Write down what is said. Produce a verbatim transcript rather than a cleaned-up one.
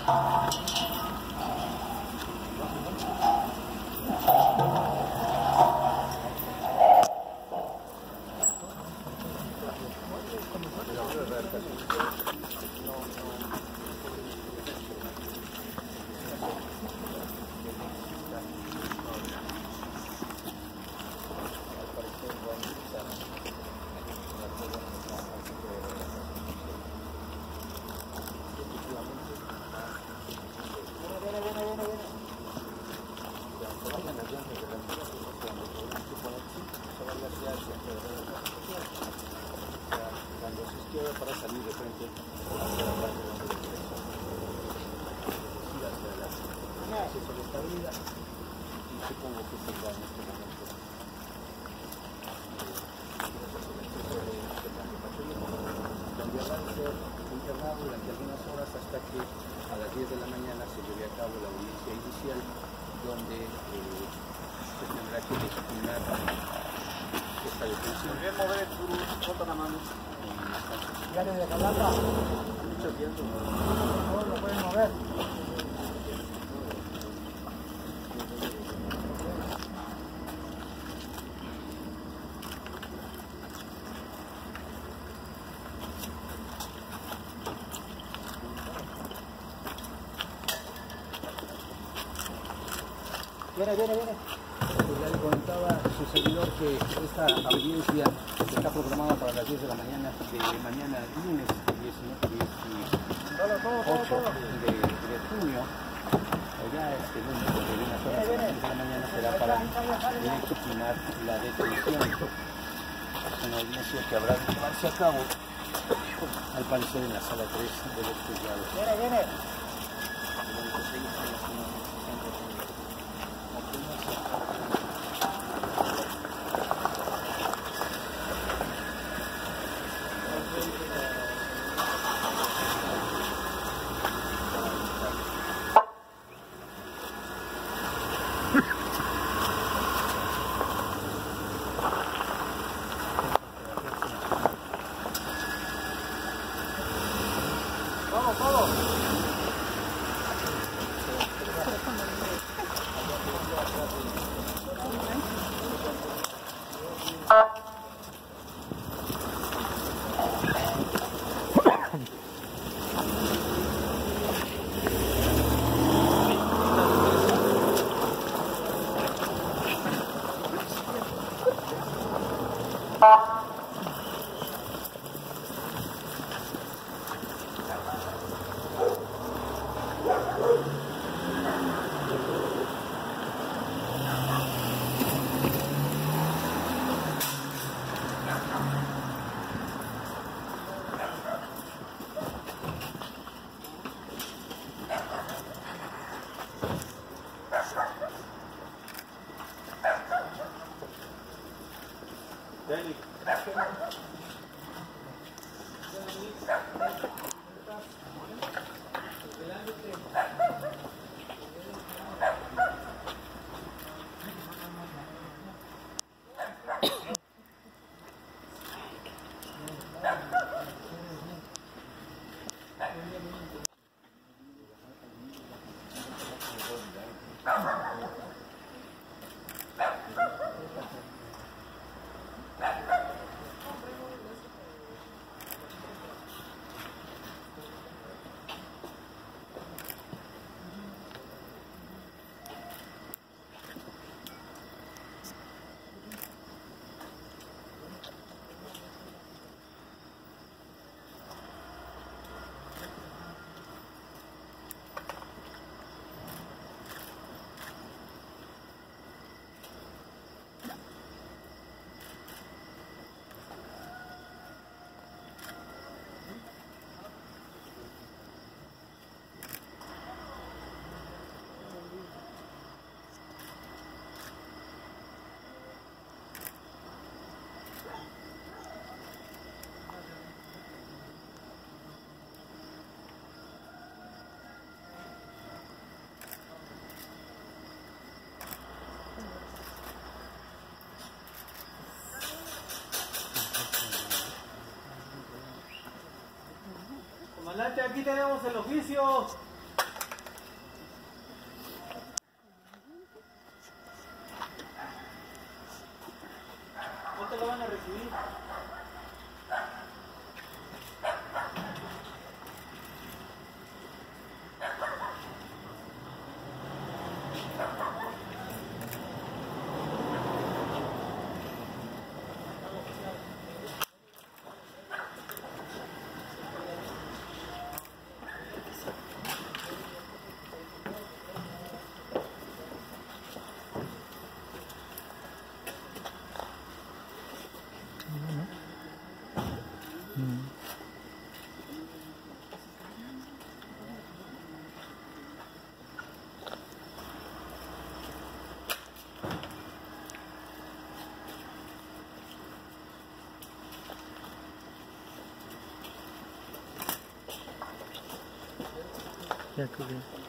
Para salir de frente hacia la estabilidad y supongo que tendrá en este momento donde habrá de ser internado durante algunas horas hasta que a las diez de la mañana se lleve a cabo la audiencia inicial donde eh, se tendrá que disciplinar esta detención. Bien mover el gurú, bota la mano. ¿Ya le de Calata? Muchas gracias. No lo pueden mover. Viene, viene, viene. Ya le comentaba a su servidor que esta audiencia está programada para las diez de la mañana de mañana lunes dieciocho de, de junio, o ya este lunes de unas horas a las diez de la mañana será para disciplinar la detención. Es una audiencia que habrá de llevarse a cabo, al parecer, en la sala tres de los juzgados. Viene, viene. Vamos, vamos. Danny. Comandante, aquí tenemos el oficio. Ya, que-